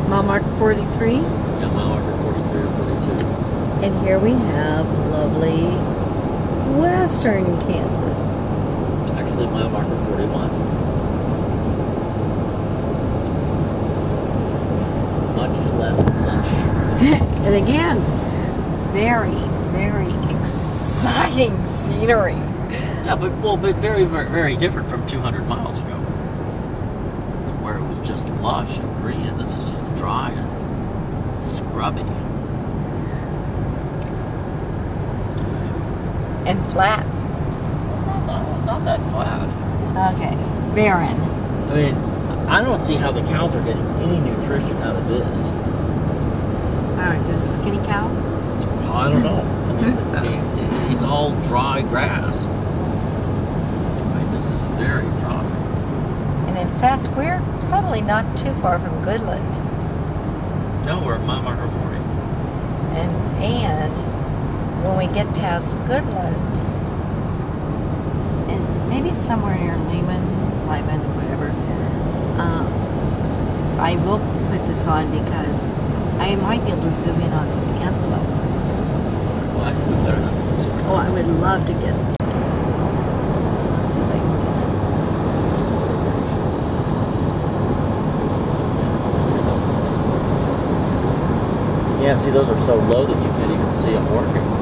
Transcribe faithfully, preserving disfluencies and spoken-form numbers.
Mile marker forty-three. Yeah, mile marker forty-three or forty-two. And here we have lovely western Kansas. Actually, mile marker forty-one. Much less lush. And again, very, very exciting scenery. Yeah, but well, but very, very, very different from two hundred miles ago, where it was just lush and green. This is just dry and scrubby. And flat. It's not that. It's not that flat. Okay, barren. I mean, I don't see how the cows are getting any nutrition out of this. All right, there's skinny cows. Well, I don't know. I mean, I mean, it's all dry grass. I mean, this is very dry. And in fact, we're probably not too far from Goodland. No, we're at mile marker forty. And and when we get past Goodland, and maybe it's somewhere near Lehman, Lyman, whatever. Um, I will put this on because I might be able to zoom in on some antelope. Well, I can do better than this. Oh, I would love to get it. Let's see if I can get it. Yeah, see, those are so low that you can't even see them working.